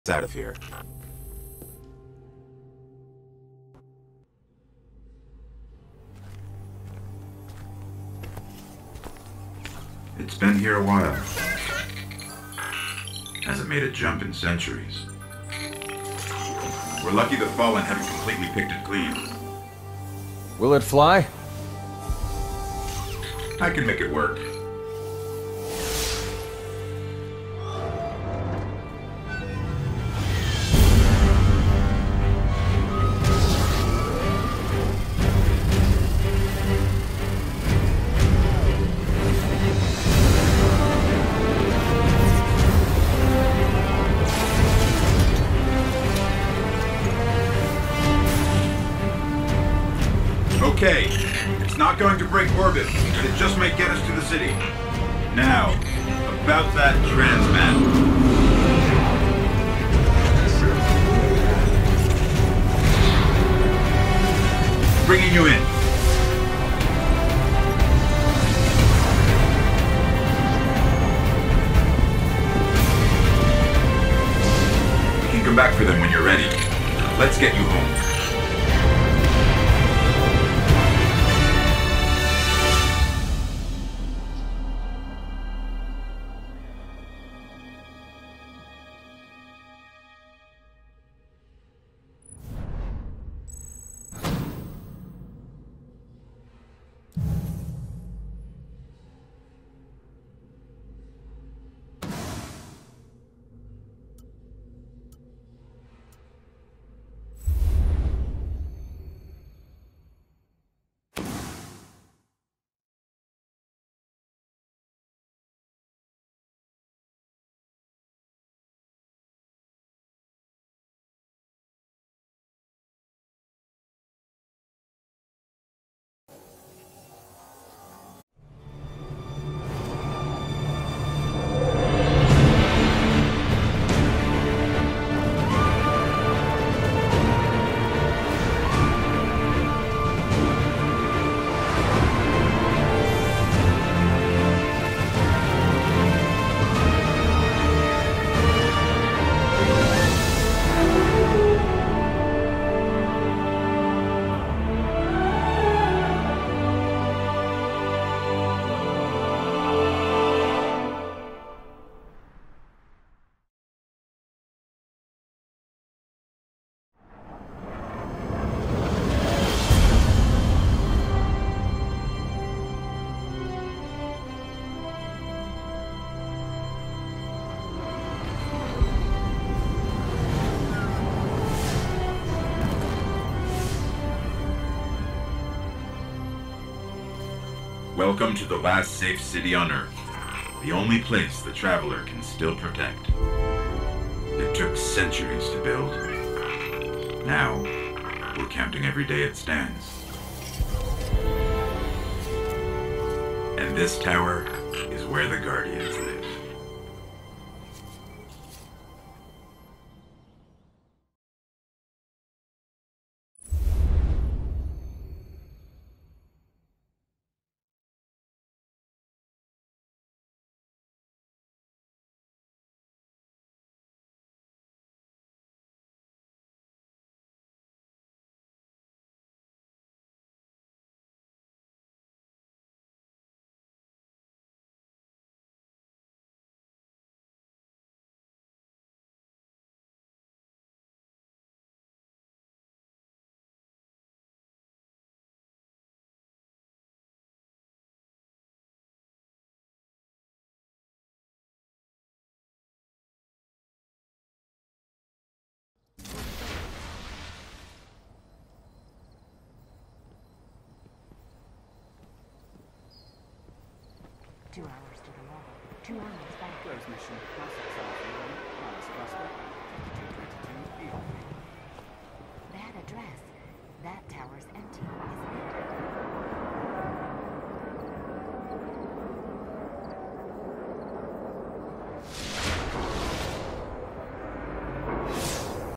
Out of here. It's been here a while. Hasn't made a jump in centuries. We're lucky the Fallen haven't completely picked it clean. Will it fly? I can make it work. Okay, it's not going to break orbit, but it just might get us to the city. Now, about that transmat. Bringing you in. You can come back for them when you're ready. Let's get you home. Welcome to the last safe city on Earth. The only place the Traveler can still protect. It took centuries to build. Now, we're counting every day it stands. And this tower is where the Guardians live. Two hours to the wall. 2 hours back. Close mission. Classic Southfield. Minus cluster. 5222 EOP. That address. That tower.